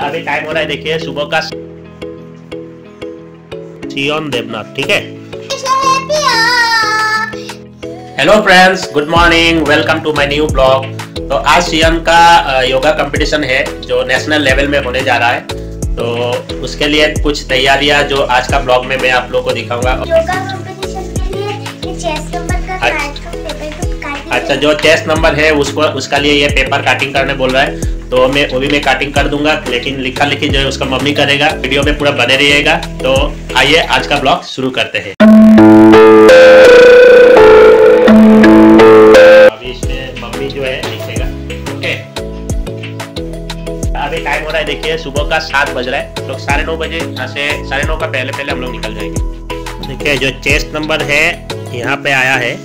अभी टाइम हो रहा है, देखिए सुबह का। सियोन देवनाथ, ठीक है। Hello friends, good morning, welcome to my new blog. तो आज सियोन का योगा कंपटीशन है जो नेशनल लेवल में होने जा रहा है। तो उसके लिए कुछ तैयारियां जो आज का ब्लॉग में मैं आप लोगों को दिखाऊंगा। योगा कंपटीशन के लिए चेस्ट नंबर का अच्छा, जो चेस्ट नंबर है उसका लिए ये पेपर काटिंग करने बोल रहा है, तो वो भी मैं काटिंग कर दूंगा, लेकिन लिखा लिखी जो है उसका मम्मी करेगा। वीडियो में पूरा बने रहिएगा। तो आइए आज का ब्लॉग शुरू करते हैं। अभी इसमें मम्मी जो है लिखेगा, ओके। अभी टाइम हो रहा है, देखिए सुबह का 7 बज रहा है। लोग 9:30 बजे यहाँ से 9:30 का पहले हम लोग निकल जाएंगे। देखिए जो चेस्ट नंबर है यहाँ पे आया है,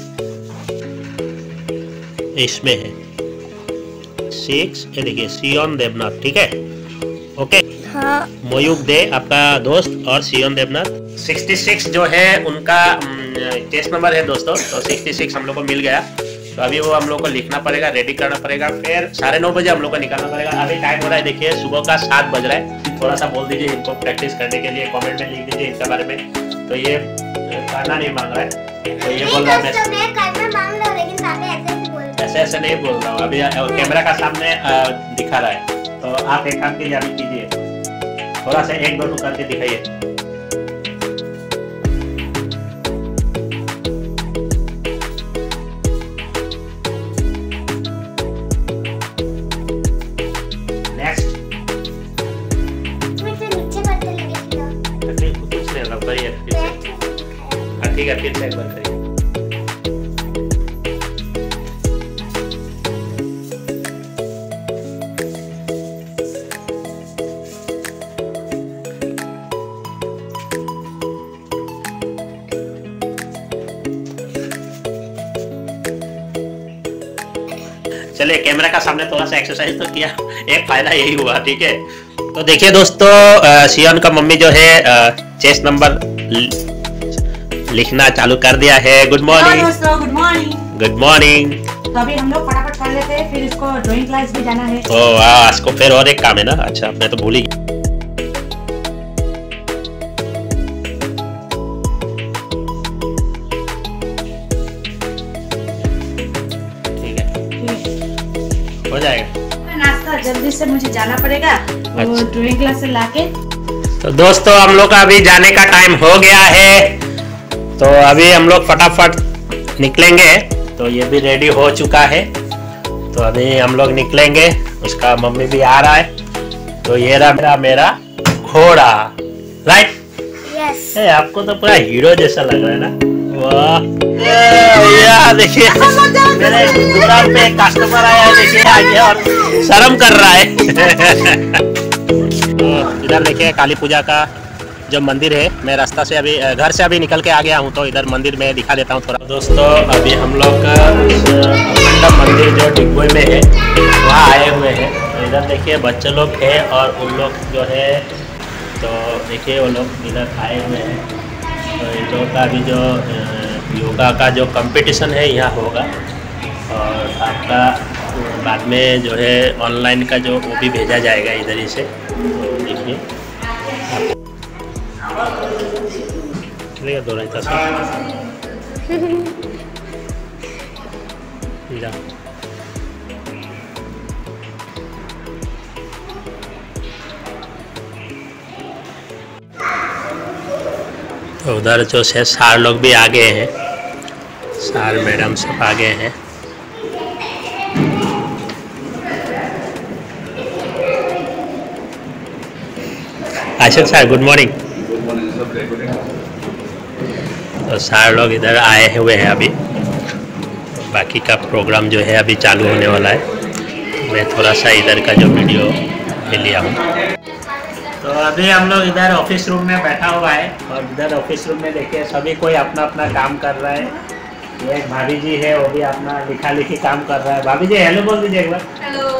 इसमें है 6। ये देखिए सियोन देवनाथ, ठीक है, ओके। हाँ। मोयुक दे आपका दोस्त और सियोन देवनाथ 66 जो है उनका चेस्ट नंबर है दोस्तों। तो 66 हम लोग को मिल गया। तो अभी वो हम लोग को लिखना पड़ेगा, रेडी करना पड़ेगा, फिर 9:30 बजे हम लोग को निकालना पड़ेगा। अभी टाइम हो रहा है, देखिए सुबह का 7 बज रहा है। थोड़ा सा बोल दीजिए इनको प्रैक्टिस करने के लिए, कमेंट में लिख दीजिए इनके बारे में। तो ये करना नहीं मांग रहा है, तो ये बोल रहा है ऐसे नहीं बोल रहा हूँ। अभी कैमरा का सामने दिखा रहा है। तो आप एक काम कीजिए, अभी कीजिए, थोड़ा सा 1-2 करके दिखाइए। नेक्स्ट कुछ नहीं होगा, करिए फिर से। हाँ ठीक है, फिर से एक बार करिए। चलिए, कैमरा का सामने थोड़ा सा एक्सरसाइज तो किया, एक फायदा यही हुआ, ठीक है। तो देखिए दोस्तों, सियोन का मम्मी जो है चेस्ट नंबर लिखना चालू कर दिया है। गुड मॉर्निंग दोस्तों, गुड मॉर्निंग। Good morning. तो अभी हम लोग फटाफट कर लेते हैं, फिर इसको ड्राइंग क्लास भी जाना है। ओ वाह, इसको फिर और एक काम है ना। अच्छा, मैं तो भूल ही गया। हो जाएगा। नाश्ता जल्दी से मुझे जाना पड़ेगा, अच्छा। ड्राइंग क्लास से लाके। तो दोस्तों, हम लोग का अभी जाने का टाइम हो गया है। तो अभी हम लोग फटाफट निकलेंगे। तो ये भी रेडी हो चुका है, तो अभी हम लोग निकलेंगे। उसका मम्मी भी आ रहा है। तो ये रहा मेरा घोड़ा, राइट। यस। आपको तो पूरा हीरो जैसा लग रहा है ना। वाह यार, देखिए मेरे दुकान पे कस्टमर आया है, देखिए आगे और शर्म कर रहा है। तो इधर देखिए काली पूजा का जो मंदिर है, मैं रास्ता से अभी घर से अभी निकल के आ गया हूँ। तो इधर मंदिर में दिखा देता हूँ थोड़ा। दोस्तों, अभी हम लोग अखंड मंदिर जो डिगबोई में है वहाँ आए हुए हैं। तो इधर देखिए बच्चे लोग हैं और उन लोग जो है, तो देखिए वो लोग इधर आए हुए हैं। तो इन लोगों का अभी जो योगा का जो कंपटीशन है यहाँ होगा, और आपका बाद में जो है ऑनलाइन का जो वो भी भेजा जाएगा इधर ही से। तो देखिए चलेगा, दो तो उधर जो है सार लोग भी आ गए हैं, सार मैडम सब आ गए हैं। Ashiq sir, good morning. तो सारे लोग इधर आए हुए हैं अभी। बाकी का प्रोग्राम जो है अभी चालू होने वाला है। मैं थोड़ा सा इधर का जो वीडियो ले लिया हूँ। तो अभी हम लोग इधर ऑफिस रूम में बैठा हुआ है, और इधर ऑफिस रूम में देखिए सभी कोई अपना अपना काम कर रहा है। ये एक भाभी जी है, वो भी अपना लिखा लिखी काम कर रहा है। भाभी जी हेलो बोल दीजिए एक बार। हेलो।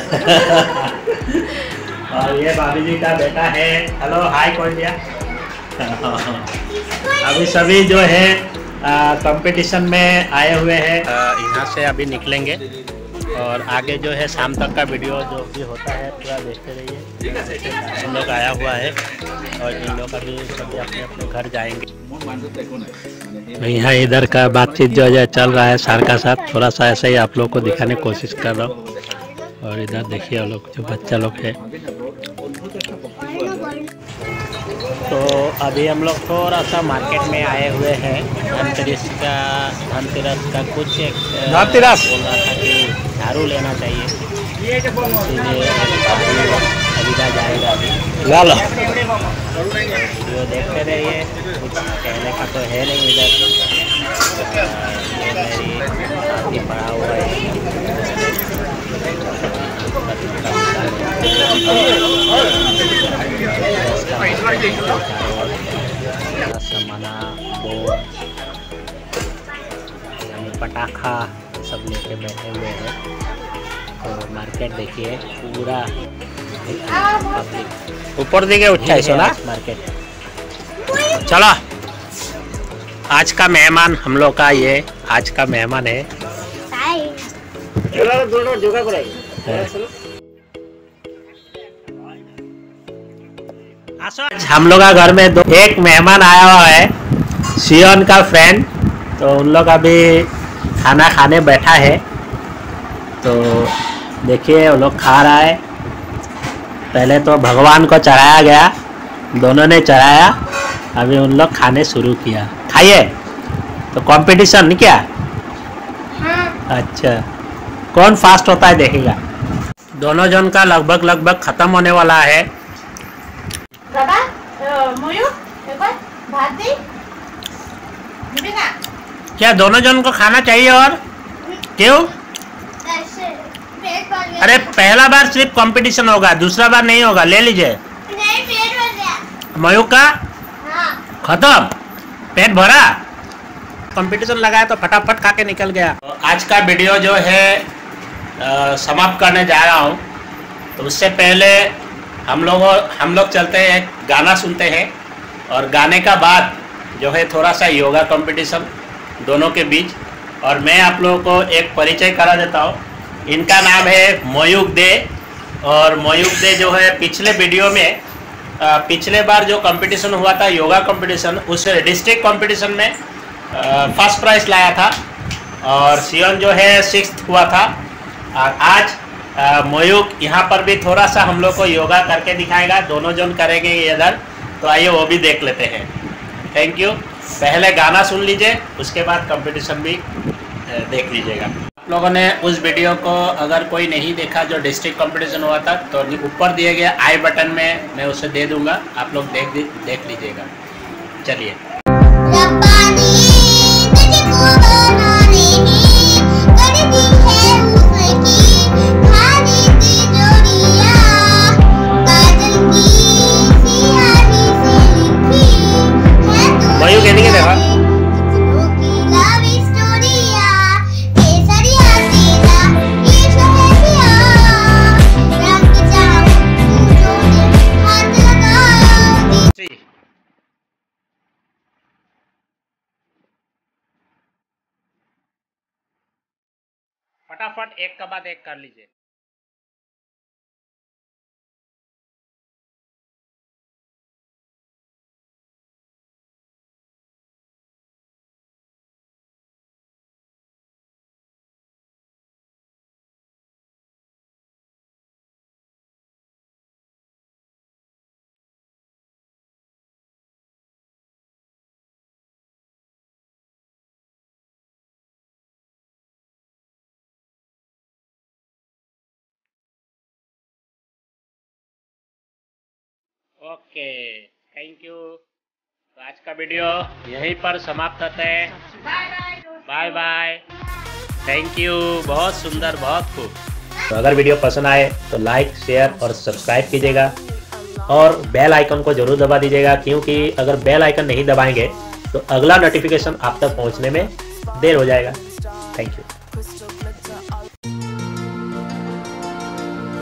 और ये भाभी जी का बेटा है, हेलो हाय कौन दिया। अभी सभी जो है कंपटीशन में आए हुए हैं। यहाँ से अभी निकलेंगे और आगे जो है शाम तक का वीडियो जो भी होता है पूरा देखते रहिए। इन लोग आया हुआ है और इन लोग अभी सभी अपने अपने घर जाएंगे। यहाँ इधर का बातचीत जो है चल रहा है सर का साथ, थोड़ा सा ऐसे ही आप लोग को दिखाने की कोशिश कर रहा हूँ। और इधर देखिए आप लोग जो बच्चा लोग है। तो अभी हम लोग थोड़ा सा मार्केट में आए हुए हैं। धनतेरस का कुछ एक बोल रहा था कि झाड़ू लेना चाहिए, इसीलिए खरीदा जाएगा अभी। जो देखते रहिए, कुछ कहने का तो है नहीं इधर। ये मेरी साथी पड़ा हुआ है। समाना पटाखा सब लेके बैठे हुए हैं। तो मार्केट देखिए पूरा ऊपर दिखे उठा है ना मार्केट। चलो आज का मेहमान हम लोग का, ये आज का मेहमान है। हम लोग का घर में एक मेहमान आया हुआ है, सियोन का फ्रेंड। तो उन लोग अभी खाना खाने बैठा है। तो देखिए वो लोग खा रहा है। पहले तो भगवान को चढ़ाया गया, दोनों ने चढ़ाया, अभी उन लोग खाने शुरू किया। खाइए। तो कंपटीशन नहीं क्या? हाँ। अच्छा, कौन फास्ट होता है देखेगा। दोनों जन का लगभग खत्म होने वाला है। बाबा, मोयू, एक बार भात दे। क्या दोनों जन को खाना चाहिए? और क्यों? अरे पहला बार सिर्फ कंपटीशन होगा, दूसरा बार नहीं होगा। ले लीजिए। नहीं, पेट भर गया। मयू का हाँ। खत्म, पेट भरा। कंपटीशन लगाया तो फटाफट खा के निकल गया। तो आज का वीडियो जो है समाप्त करने जा रहा हूँ। तो उससे पहले हम लोग चलते हैं, गाना सुनते हैं। और गाने का बाद जो है थोड़ा सा योगा कंपटीशन दोनों के बीच। और मैं आप लोगों को एक परिचय करा देता हूँ। इनका नाम है मयूक दे। और मयूक दे जो है पिछले वीडियो में पिछले बार जो कंपटीशन हुआ था योगा कंपटीशन, उस डिस्ट्रिक्ट कंपटीशन में फर्स्ट प्राइज लाया था। और सियोन जो है 6th हुआ था। और आज मयूक यहाँ पर भी थोड़ा सा हम लोग को योगा करके दिखाएगा। दोनों जन करेंगे इधर। तो आइए वो भी देख लेते हैं। Thank you. पहले गाना सुन लीजिए, उसके बाद कंपटीशन भी देख लीजिएगा। आप लोगों ने उस वीडियो को अगर कोई नहीं देखा जो डिस्ट्रिक्ट कंपटीशन हुआ था, तो ऊपर दिए गए आई बटन में मैं उसे दे दूंगा, आप लोग देख लीजिएगा। चलिए। मयूक देखा फटाफट एक के बाद एक कर लीजिए। Okay, thank you. तो आज का वीडियो यहीं पर समाप्त होता है। Bye bye. Thank you. बहुत सुंदर, बहुत खूब। तो अगर वीडियो पसंद आए तो लाइक, शेयर और सब्सक्राइब कीजिएगा। और बेल आइकन को जरूर दबा दीजिएगा, क्योंकि अगर बेल आइकन नहीं दबाएंगे तो अगला नोटिफिकेशन आप तक पहुंचने में देर हो जाएगा। Thank you.